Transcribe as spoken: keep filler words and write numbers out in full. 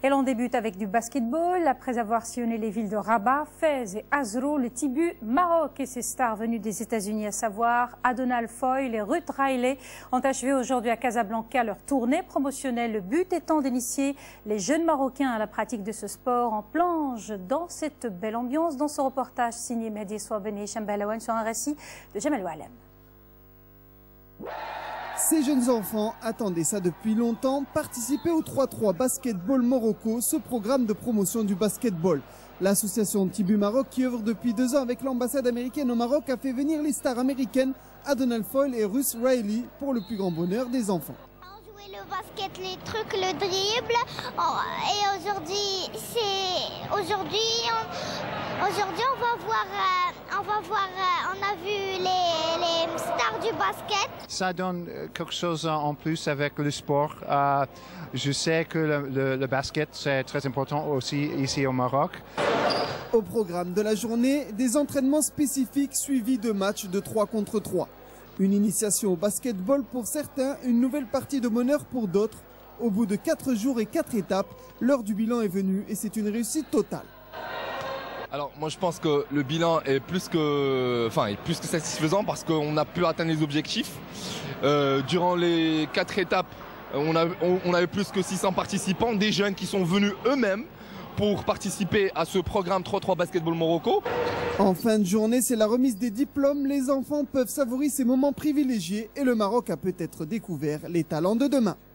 Et l'on débute avec du basketball. Après avoir sillonné les villes de Rabat, Fès et Azrou, le T I B U Maroc et ses stars venues des États-Unis, à savoir Adonal, Foyle et Ruth ont achevé aujourd'hui à Casablanca leur tournée promotionnelle. Le but étant d'initier les jeunes Marocains à la pratique de ce sport. En plonge dans cette belle ambiance dans ce reportage signé Mehdi Souaben et Chambalawan sur un récit de Jamal Oualem. Ces jeunes enfants attendaient ça depuis longtemps, participer au trois trois Basketball Morocco, ce programme de promotion du basketball. L'association T I B U Maroc, qui œuvre depuis deux ans avec l'ambassade américaine au Maroc, a fait venir les stars américaines Adonal, Foyle et Ruth pour le plus grand bonheur des enfants. On jouait le basket, les trucs, le dribble, et aujourd'hui, c'est aujourd'hui, on... aujourd'hui on va voir, euh, on va voir, euh, on a vu les, les stars du basket. Ça donne quelque chose en plus avec le sport. Euh, je sais que le, le, le basket c'est très important aussi ici au Maroc. Au programme de la journée, des entraînements spécifiques suivis de matchs de trois contre trois. Une initiation au basketball pour certains, une nouvelle partie de bonheur pour d'autres. Au bout de quatre jours et quatre étapes, l'heure du bilan est venue et c'est une réussite totale. Alors moi je pense que le bilan est plus que, enfin, est plus que satisfaisant parce qu'on a pu atteindre les objectifs. Euh, durant les quatre étapes, on, a, on, on avait plus que six cents participants, des jeunes qui sont venus eux-mêmes pour participer à ce programme trois trois Basketball Morocco. En fin de journée, c'est la remise des diplômes. Les enfants peuvent savourer ces moments privilégiés et le Maroc a peut-être découvert les talents de demain.